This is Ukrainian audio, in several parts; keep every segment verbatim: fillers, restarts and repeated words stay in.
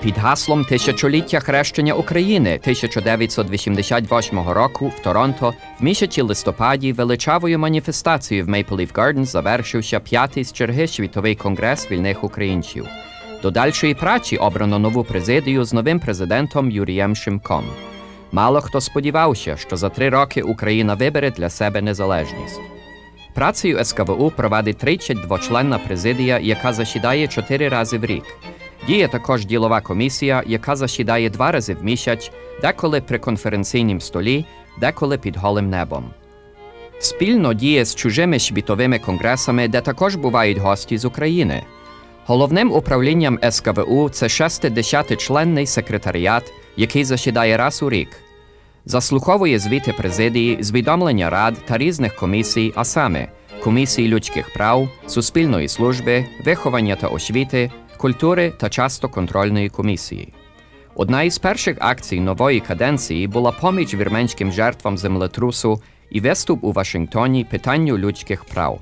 Під гаслом «Тисячоліття хрещення України» тисяча дев'ятсот вісімдесят восьмого року в Торонто в місяці листопаді величавою маніфестацією в Maple Leaf Gardens завершився п'ятий з черги Світовий конгрес вільних українців. До дальшої праці обрано нову президію з новим президентом Юрієм Шимком. Мало хто сподівався, що за три роки Україна вибере для себе незалежність. Працею ес ка ве у провадить тридцять двочленна президія, яка засідає чотири рази в рік. Діє також ділова комісія, яка засідає два рази в місяць, деколи при конференційнім столі, деколи під голим небом. Спільно діє з чужими світовими конгресами, де також бувають гості з України. Головним управлінням ес ка ве у – це шестидесятичленний секретаріат, який засідає раз у рік. Заслуховує звіти президії, звідомлення рад та різних комісій, а саме Комісії людських прав, суспільної служби, виховання та освіти, культури та часто контрольної комісії. Одна із перших акцій нової каденції була поміч вірменським жертвам землетрусу і виступ у Вашингтоні питанню людських прав.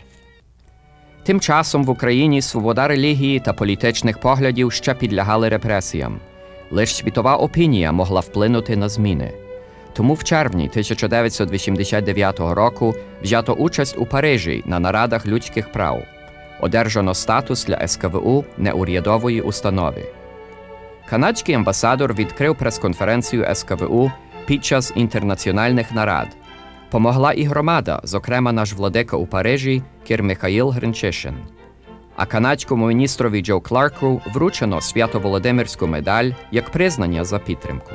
Тим часом в Україні свобода релігії та політичних поглядів ще підлягали репресіям. Лише світова опінія могла вплинути на зміни. Тому в червні тисяча дев'ятсот вісімдесят дев'ятого року взято участь у Парижі на нарадах людських прав. Одержано статус для ес ка ве у неурядової установи. Канадський амбасадор відкрив прес-конференцію ес ка ве у під час інтернаціональних нарад. Помогла і громада, зокрема наш владика у Парижі кір Михаїл Гринчишин. А канадському міністрові Джо Кларку вручено Свято-Володимирську медаль як признання за підтримку.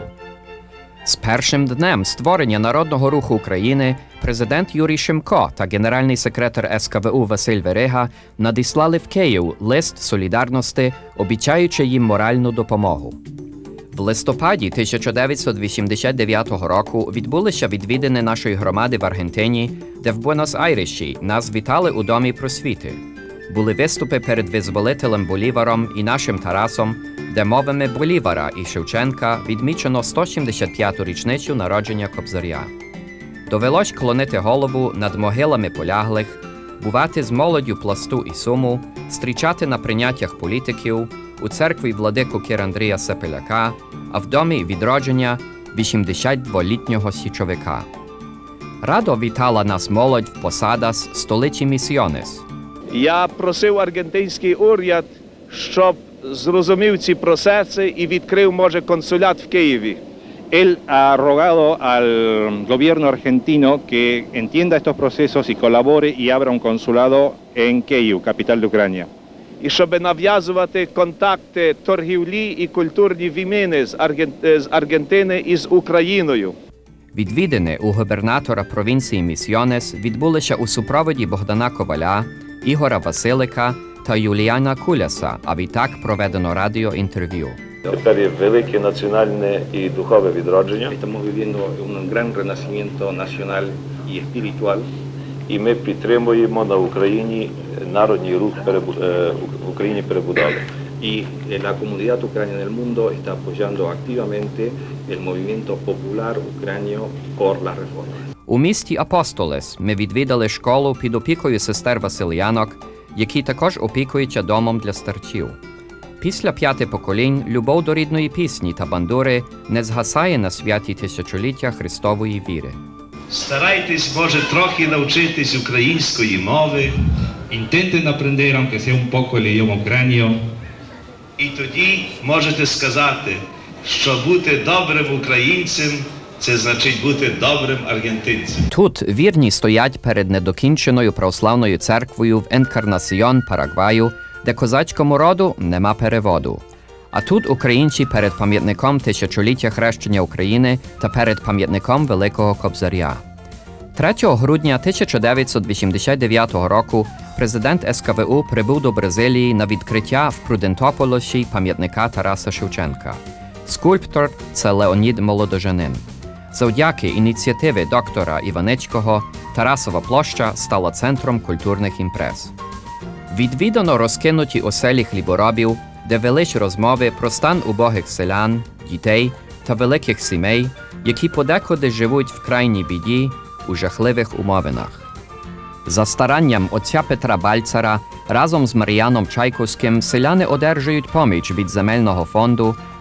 З першим днем створення Народного руху України президент Юрій Шимко та генеральний секретар ес ка ве у Василь Верига надіслали в Київ лист солідарності, обіцяючи їм моральну допомогу. В листопаді тисяча дев'ятсот вісімдесят дев'ятого року відбулися відвідини нашої громади в Аргентині, де в Буенос-Айресі нас вітали у Домі просвіти. Були виступи перед визволителем Боліваром і нашим Тарасом, де мовами Болівара і Шевченка відмічено сто сімдесят п'яту річницю народження Кобзаря. Довелось клонити голову над могилами поляглих, бувати з молоддю Пласту і Суму, зустрічати на прийняттях політиків, у церкві владику кір Андрія Сепеляка, а в Домі відродження вісімдесятдволітнього січовика. Радо вітала нас молодь в Посадас, столиці Місіонес. Я просив аргентинський уряд, щоб зрозумів ці процеси і відкрив, може, консулят в Києві. Él ha rogado al gobierno argentino que entienda estos procesos y colabore y abra un consulado en Kyiv, capital de Ucrania. І щоб нав'язувати контакти, торгівлі і культурні вімини з, Арген... з Аргентини із Україною. Відвідини у губернатора провінції Місіонес відбулися у супроводі Богдана Коваля, Ігора Василика та Юліана Куляса, а відтак проведено радіоінтерв'ю. Тепер є велике національне і духове відродження. Estamos viviendo un gran renacimiento nacional y espiritual. І ми підтримуємо на Україні народний рух в Україні перебудови. Y la comunidad ucraniana en el mundo está apoyando activamente el movimiento popular ucranio por las reformas. У місті Апостолес ми відвідали школу під опікою сестер Василянок, які також опікуються домом для старців. Після п'яти поколінь любов до рідної пісні та бандури не згасає на святі тисячоліття Христової віри. Старайтесь, може, трохи навчитись української мови. Intenten aprender, aunque sea un poco el idioma ucranio. І тоді можете сказати, що бути добрим українцем – це значить бути добрим аргентинцем. Тут вірні стоять перед недокінченою православною церквою в Енкарнасіон, Парагваю, де козацькому роду нема переводу. А тут українці перед пам'ятником тисячоліття хрещення України та перед пам'ятником Великого Кобзаря. третього грудня тисяча дев'ятсот вісімдесят дев'ятого року президент ес ка ве у прибув до Бразилії на відкриття в Прудентополосі пам'ятника Тараса Шевченка. Скульптор – це Леонід Молодожанин. Завдяки ініціативи доктора Іваницького Тарасова площа стала центром культурних імпрез. Відвідано розкинуті оселі хліборобів, де велись розмови про стан убогих селян, дітей та великих сімей, які подекуди живуть в крайній біді у жахливих умовинах. За старанням отця Петра Бальцара разом з Мар'яном Чайковським селяни одержують поміч від земельного фонду,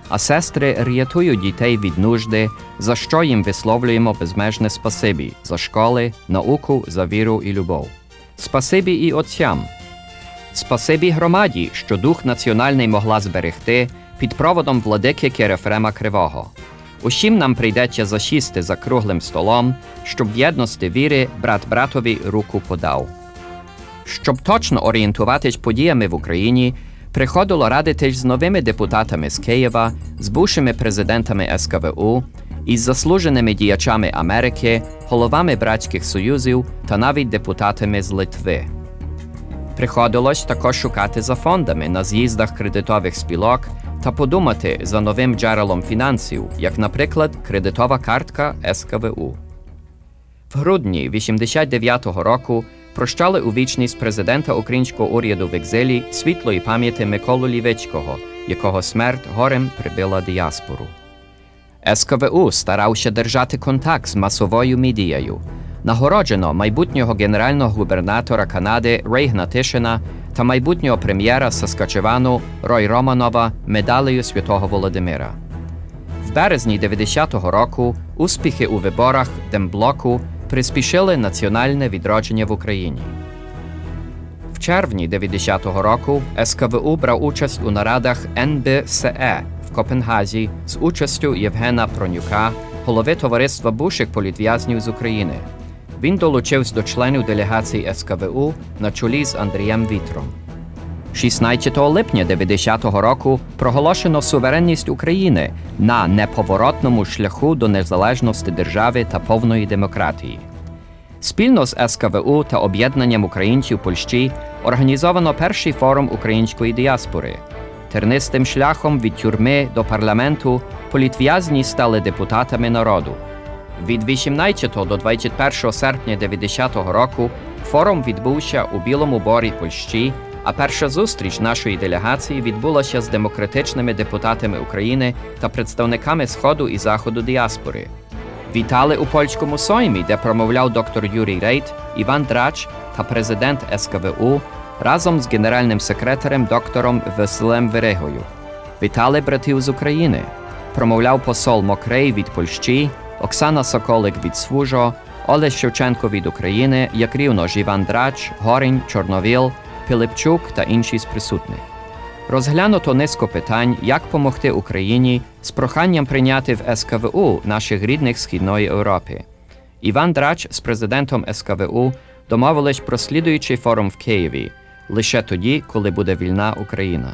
а сестри рятують дітей від нужди, за що їм висловлюємо безмежне спасибі за школи, науку, за віру і любов. Спасибі і отцям. Спасибі громаді, що дух національний могла зберегти під проводом владики Єфрема Кривого. Усім нам прийдеться засісти за круглим столом, щоб в єдності віри брат братові руку подав. Щоб точно орієнтуватись подіями в Україні, приходило радитись з новими депутатами з Києва, з бувшими президентами ес ка ве у, із заслуженими діячами Америки, головами братських союзів та навіть депутатами з Литви. Приходилось також шукати за фондами на з'їздах кредитових спілок та подумати за новим джерелом фінансів, як, наприклад, кредитова картка ес ка ве у. В грудні вісімдесят дев'ятого року прощали у вічність президента українського уряду в екзилі світлої пам'яті Миколу Лівицького, якого смерть горем прибила діаспору. ес ка ве у старався держати контакт з масовою медією. Нагороджено майбутнього генерального губернатора Канади Рейгна Тишина та майбутнього прем'єра Саскачевану Рой Романова медалею Святого Володимира. В березні дев'яностого року успіхи у виборах Демблоку приспішили національне відродження в Україні. В червні дев'яностого року ес ка ве у брав участь у нарадах ен бе ес е в Копенгазі з участю Євгена Пронюка, голови Товариства бувших політв'язнів з України. Він долучився до членів делегації ес ка ве у на чолі з Андрієм Вітром. шістнадцятого липня дев'яностого року проголошено суверенність України на неповоротному шляху до незалежності держави та повної демократії. Спільно з ес ка ве у та об'єднанням українців Польщі організовано перший форум української діаспори. Тернистим шляхом від тюрми до парламенту політв'язні стали депутатами народу. Від вісімнадцятого до двадцять першого серпня дев'яностого року форум відбувся у Білому Борі Польщі, а перша зустріч нашої делегації відбулася з демократичними депутатами України та представниками Сходу і Заходу діаспори. Вітали у польському Соймі, де промовляв доктор Юрій Рейт, Іван Драч та президент ес ка ве у разом з генеральним секретарем доктором Василем Верегою. Вітали братів з України. Промовляв посол Мокрей від Польщі, Оксана Соколик від Свужо, Олесь Шевченко від України, як рівно Іван Драч, Горінь, Чорновіл, Пилипчук та інші з присутних. Розглянуто низку питань, як помогти Україні з проханням прийняти в ес ка ве у наших рідних Східної Європи. Іван Драч з президентом ес ка ве у домовились про слідуючий форум в Києві, лише тоді, коли буде вільна Україна.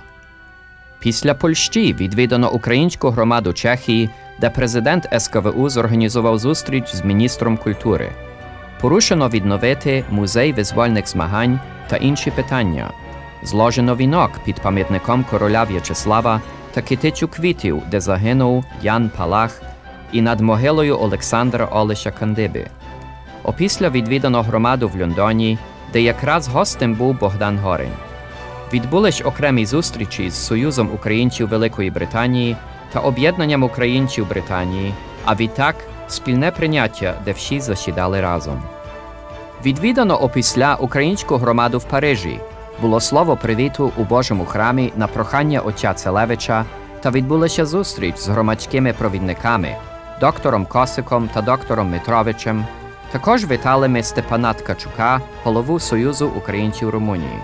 Після Польщі відвідано українську громаду Чехії, де президент ес ка ве у зорганізував зустріч з міністром культури. Порушено відновити музей визвольних змагань та інші питання. Зложено вінок під пам'ятником короля В'ячеслава та китицю квітів, де загинув Ян Палах, і над могилою Олександра Олеся Кандиби. Опісля відвідано громаду в Лондоні, де якраз гостем був Богдан Горень. Відбулись окремі зустрічі з Союзом українців Великої Британії та Об'єднанням українців Британії, а відтак спільне прийняття, де всі засідали разом. Відвідано опісля українську громаду в Парижі, було слово привіту у Божому храмі на прохання отця Целевича та відбулася зустріч з громадськими провідниками, доктором Косиком та доктором Митровичем. Також вітали ми Степана Ткачука, голову Союзу українців Румунії.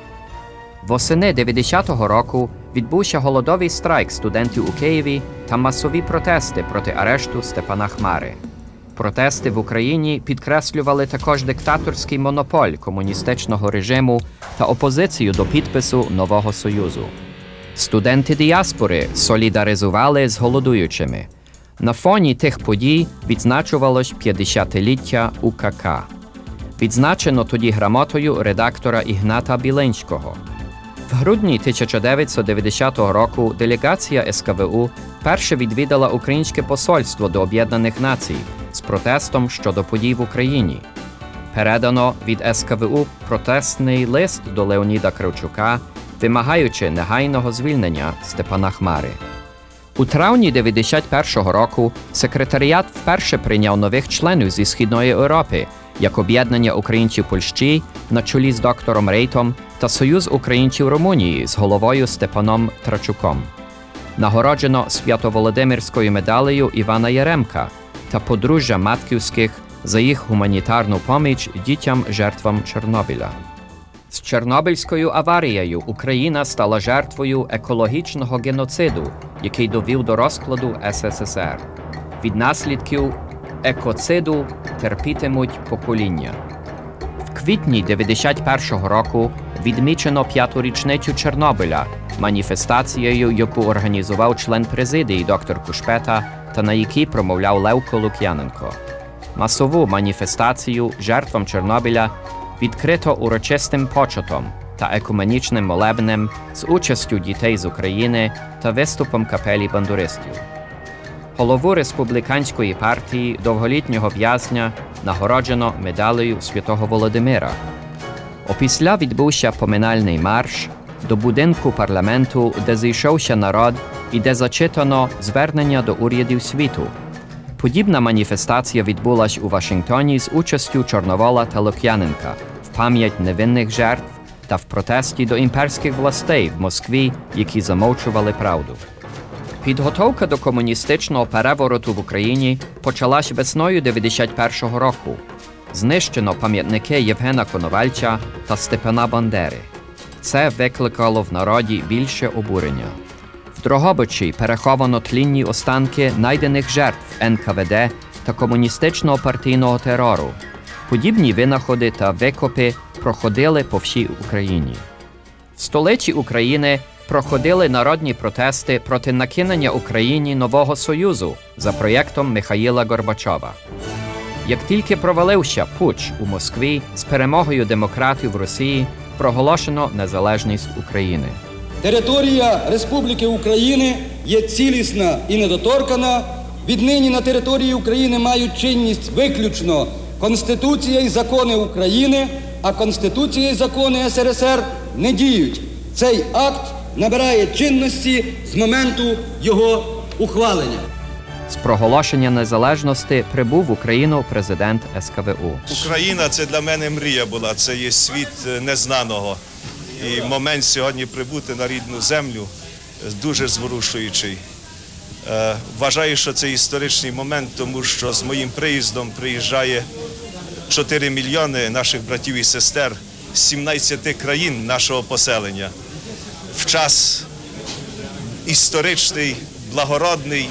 Восени дев'яностого року відбувся голодовий страйк студентів у Києві та масові протести проти арешту Степана Хмари. Протести в Україні підкреслювали також диктаторський монополь комуністичного режиму та опозицію до підпису нового Союзу. Студенти діаспори солідаризували з голодуючими. На фоні тих подій відзначувалось п'ятдесятиліття у ка ка. Відзначено тоді грамотою редактора Ігната Біленського. В грудні тисяча дев'ятсот дев'яностого року делегація ес ка ве у перше відвідала українське посольство до Об'єднаних Націй з протестом щодо подій в Україні. Передано від ес ка ве у протестний лист до Леоніда Кравчука, вимагаючи негайного звільнення Степана Хмари. У травні дев'яносто першого року секретаріат вперше прийняв нових членів зі Східної Європи, як Об'єднання українців Польщі на чолі з доктором Рейтом та Союз українців Румунії з головою Степаном Трачуком. Нагороджено Свято-Володимирською медалею Івана Яремка та подружжя Матківських за їх гуманітарну поміч дітям-жертвам Чорнобиля. З Чорнобильською аварією Україна стала жертвою екологічного геноциду, який довів до розкладу ес ес ес ер. Від наслідків екоциду терпітимуть покоління. В квітні дев'яносто першого року відмічено п'яту річницю Чорнобиля, маніфестацією, яку організував член президії доктор Кушпета та на якій промовляв Левко Лук'яненко. Масову маніфестацію жертвам Чорнобиля відкрито урочистим почетом та екуменічним молебнем з участю дітей з України та виступом капелі бандуристів. Голову республіканської партії, довголітнього в'язня, нагороджено медалею Святого Володимира. Опісля відбувся поминальний марш до будинку парламенту, де зійшовся народ і де зачитано звернення до урядів світу. Подібна маніфестація відбулась у Вашингтоні з участю Чорновола та Лук'яненка в пам'ять невинних жертв та в протесті до імперських властей в Москві, які замовчували правду. Підготовка до комуністичного перевороту в Україні почалась весною дев'яносто першого року. Знищено пам'ятники Євгена Коновальця та Степана Бандери. Це викликало в народі більше обурення. В Дрогобичі переховано тлінні останки найдених жертв ен ка ве де та комуністичного партійного терору. Подібні винаходи та викопи проходили по всій Україні. В столиці України проходили народні протести проти накинення Україні нового Союзу за проєктом Михаїла Горбачова. Як тільки провалився путч у Москві з перемогою демократів в Росії, проголошено незалежність України. Територія Республіки України є цілісна і недоторкана. Віднині на території України мають чинність виключно Конституція і закони України, а Конституція і закони ес ер ес ер не діють. Цей акт набирає чинності з моменту його ухвалення. З проголошення незалежності прибув в Україну президент ес ка ве у. Україна – це для мене мрія була, це є світ незнаного. І момент сьогодні прибути на рідну землю дуже зворушуючий. Вважаю, що це історичний момент, тому що з моїм приїздом приїжджає чотири мільйони наших братів і сестер з сімнадцяти країн нашого поселення. В час історичний, благородний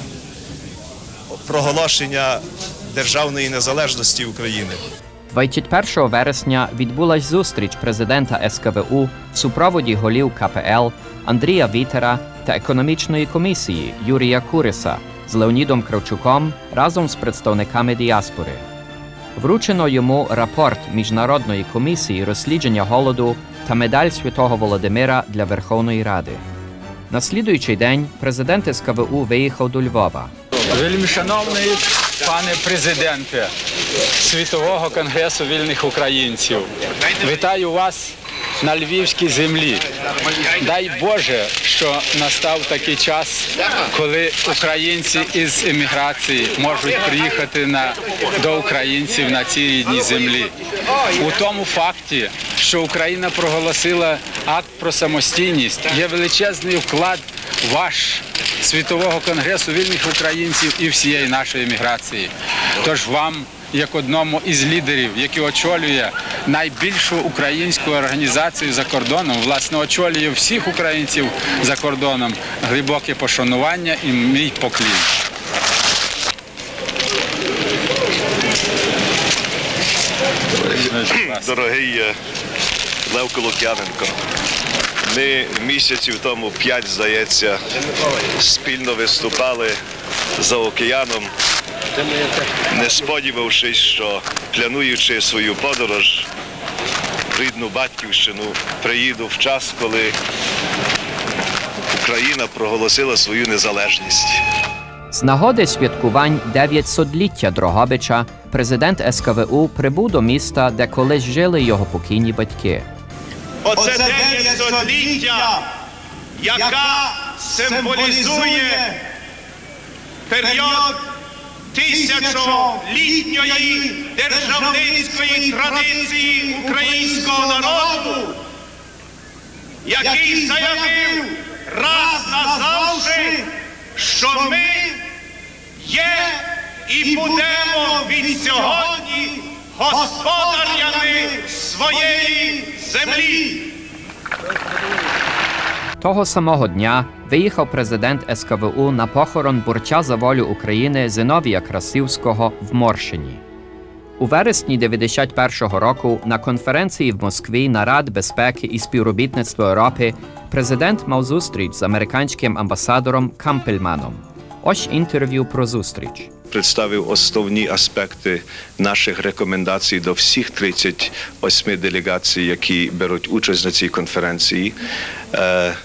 проголошення державної незалежності України. двадцять першого вересня відбулась зустріч президента ес ка ве у в супроводі голів ка пе ел Андрія Вітера та економічної комісії Юрія Куриса з Леонідом Кравчуком разом з представниками діаспори. Вручено йому рапорт Міжнародної комісії розслідування голоду та медаль Святого Володимира для Верховної Ради. На слідуючий день президент ес ка ве у виїхав до Львова. Вельмишановний пане президенте Світового конгресу вільних українців, вітаю вас на львівській землі. Дай Боже, що настав такий час, коли українці із еміграції можуть приїхати на, до українців на цій рідній землі. У тому факті, що Україна проголосила акт про самостійність, є величезний вклад ваш Світового конгресу вільних українців і всієї нашої еміграції. Тож вам, як одному із лідерів, який очолює найбільшу українську організацію за кордоном, власне, очолює всіх українців за кордоном, глибоке пошанування і мій поклін. Дорогий Левко Лук'яненко, ми місяців тому п'ять, здається, спільно виступали за океаном, не сподівавшись, що, плануючи свою подорож в рідну батьківщину, приїду в час, коли Україна проголосила свою незалежність. З нагоди святкувань дев'ятсотліття Дрогобича президент ес ка ве у прибув до міста, де колись жили його покійні батьки. Оце дев'ятсотліття, яка символізує період тисячолітньої державницької традиції українського народу, який заявив раз назавжди, що ми є і будемо від сьогодні господарями своєї землі. Того самого дня виїхав президент ес ка ве у на похорон борця за волю України Зиновія Красівського в Моршині. У вересні дев'яносто першого року на конференції в Москві на Раді безпеки і співробітництва Європи президент мав зустріч з американським амбасадором Кампельманом. Ось інтерв'ю про зустріч. Представив основні аспекти наших рекомендацій до всіх тридцяти восьми делегацій, які беруть участь на цій конференції, е,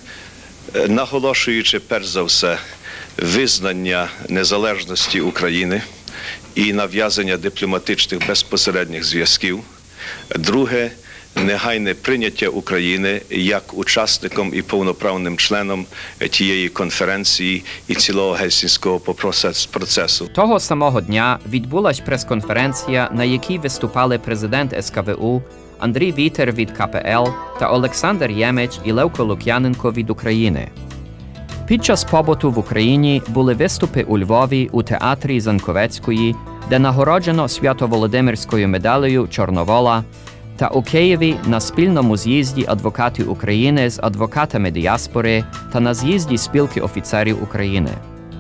наголошуючи перш за все визнання незалежності України і нав'язання дипломатичних безпосередніх зв'язків. Друге – негайне прийняття України як учасником і повноправним членом тієї конференції і цілого Гельсінського процесу. Того самого дня відбулась прес-конференція, на якій виступали президент ес ка ве у Андрій Вітер від ка пе ел та Олександр Ємеч і Левко Лук'яненко від України. Під час побуту в Україні були виступи у Львові у театрі Занковецької, де нагороджено Свято-Володимирською медалею Чорновола, та у Києві на спільному з'їзді адвокатів України з адвокатами діаспори та на з'їзді спілки офіцерів України.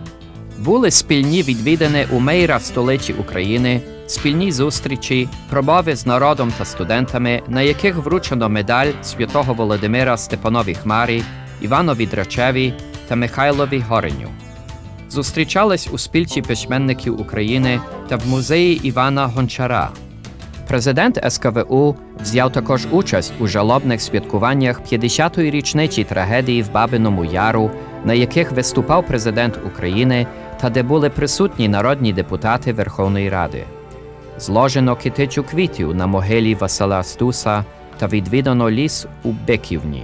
Були спільні відвідини у мейра в столиці України, спільні зустрічі, промови з народом та студентами, на яких вручено медаль святого Володимира Степанові Хмарі, Іванові Драчеві та Михайлові Гореню. Зустрічались у спілці письменників України та в музеї Івана Гончара. Президент ес ка ве у взяв також участь у жалобних святкуваннях п'ятдесятої річниці трагедії в Бабиному Яру, на яких виступав президент України та де були присутні народні депутати Верховної Ради. Зложено китичу квітів на могилі Василя Стуса та відвідано ліс у Биківні.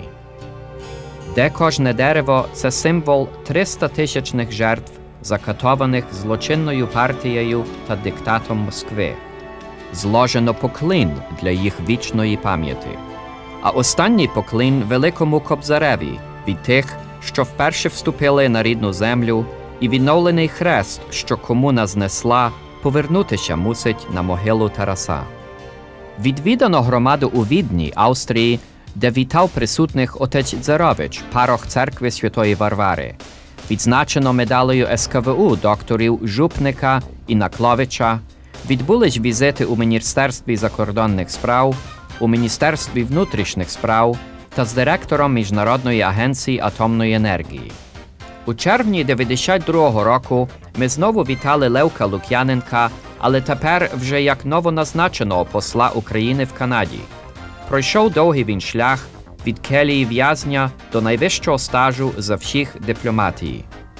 Де кожне дерево – це символ тристатисячних жертв, закатованих злочинною партією та диктатом Москви. Зложено поклін для їх вічної пам'яті. А останній поклін Великому Кобзареві від тих, що вперше вступили на рідну землю, і відновлений хрест, що комуна знесла, повернутися мусить на могилу Тараса. Відвідано громаду у Відні, Австрії, де вітав присутних отець Дзерович, парох церкви Святої Варвари. Відзначено медалею ес ка ве у докторів Жупника і Накловича. Відбулись візити у Міністерстві закордонних справ, у Міністерстві внутрішніх справ та з директором Міжнародної агенції атомної енергії. У червні дев'яносто другого року ми знову вітали Левка Лук'яненка, але тепер вже як новоназначеного посла України в Канаді. Пройшов довгий він шлях від келії в'язня до найвищого стажу за всіх дипломатії.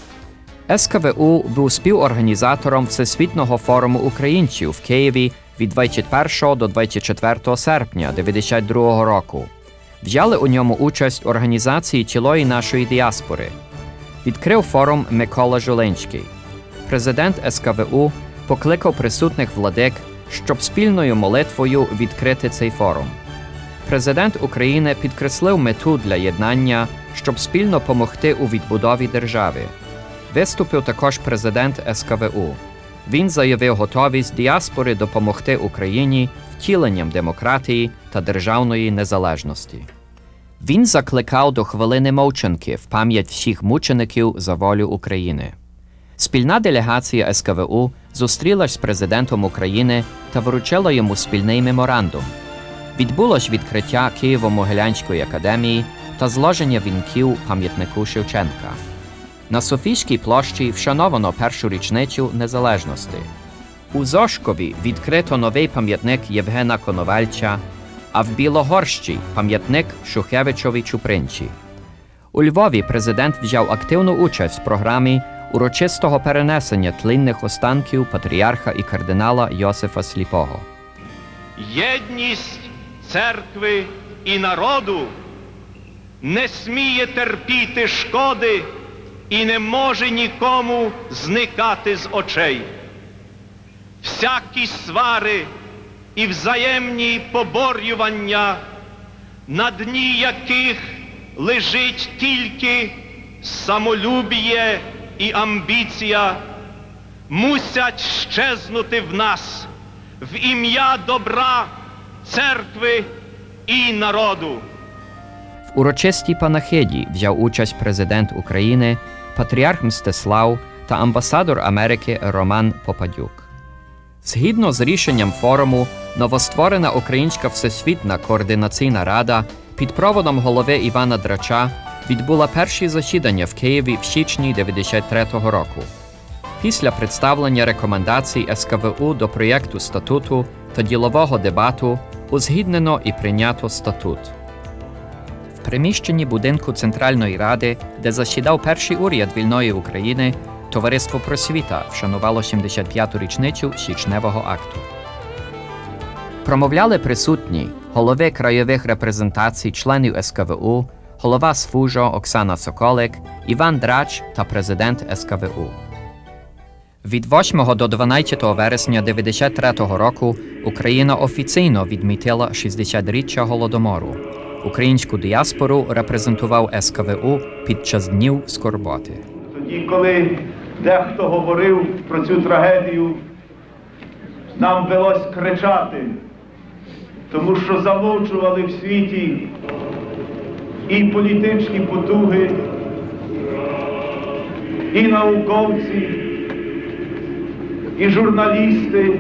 ес ка ве у був співорганізатором Всесвітнього форуму українців в Києві від двадцять першого до двадцять четвертого серпня дев'яносто другого року. Взяли у ньому участь організації цілої нашої діаспори. Відкрив форум Микола Жулинський. Президент ес ка ве у покликав присутних владик, щоб спільною молитвою відкрити цей форум. Президент України підкреслив мету для єднання, щоб спільно помогти у відбудові держави. Виступив також президент ес ка ве у. Він заявив готовість діаспори допомогти Україні втіленням демократії та державної незалежності. Він закликав до хвилини мовчанки в пам'ять всіх мучеників за волю України. Спільна делегація ес ка ве у зустрілась з президентом України та вручила йому спільний меморандум. Відбулось відкриття Києво-Могилянської академії та зложення вінків пам'ятнику Шевченка. На Софійській площі вшановано першу річницю незалежності. У Зошкові відкрито новий пам'ятник Євгена Коновальця, а в Білогорщі – пам'ятник Шухевичові Чупринчі. У Львові президент взяв активну участь в програмі урочистого перенесення тлінних останків патріарха і кардинала Йосифа Сліпого. Єдність церкви і народу не сміє терпіти шкоди і не може нікому зникати з очей. Всякі свари і взаємні поборювання, на дні яких лежить тільки самолюбіє і амбіція мусять щезнути в нас в ім'я добра, церкви і народу. В урочистій панахиді взяв участь президент України, патріарх Мстислав та амбасадор Америки Роман Попадюк. Згідно з рішенням форуму, новостворена Українська Всесвітня координаційна рада під проводом голови Івана Драча відбула перші засідання в Києві в січні дев'яносто третього року. Після представлення рекомендацій ес ка ве у до проєкту статуту та ділового дебату узгіднено і прийнято статут. В приміщенні будинку Центральної Ради, де засідав перший уряд вільної України, Товариство «Просвіта» вшанувало сімдесят п'яту річницю січневого акту. Промовляли присутні голови краєвих репрезентацій членів ес ка ве у, голова СФУЖО Оксана Соколик, Іван Драч та президент ес ка ве у. Від восьмого до дванадцятого вересня дев'яносто третього року Україна офіційно відмітила шістдесятиріччя Голодомору. Українську діаспору репрезентував ес ка ве у під час Днів скорботи. Тоді, коли дехто говорив про цю трагедію, нам велось кричати, тому що замовчували в світі і політичні потуги, і науковці, і журналісти,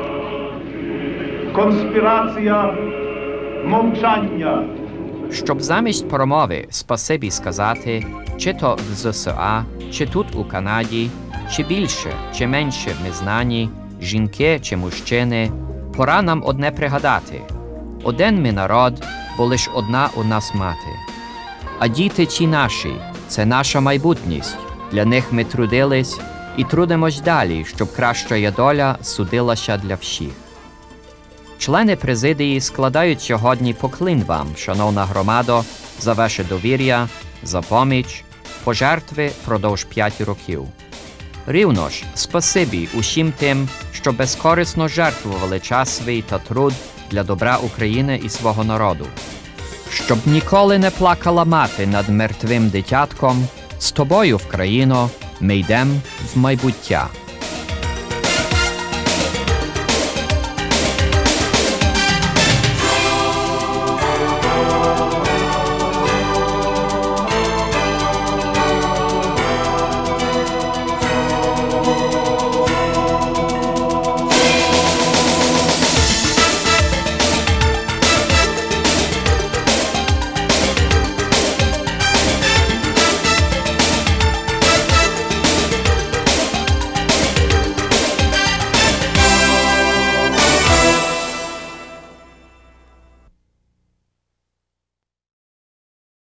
конспірація, мовчання. Щоб замість промови спасибі сказати, чи то в зе се а, чи тут у Канаді, чи більше, чи менше ми знані, жінки чи мужчини, пора нам одне пригадати. Один ми народ, бо лиш одна у нас мати. А діти ті наші – це наша майбутність. Для них ми трудились і трудимось далі, щоб краща доля судилася для всіх. Члени президії складають сьогодні поклін вам, шановна громадо, за ваше довір'я, за поміч, пожертви впродовж п'яти років. Рівно ж, спасибі усім тим, що безкорисно жертвували час свій та труд для добра України і свого народу. Щоб ніколи не плакала мати над мертвим дитятком, з тобою, в країно, ми йдем в майбуття.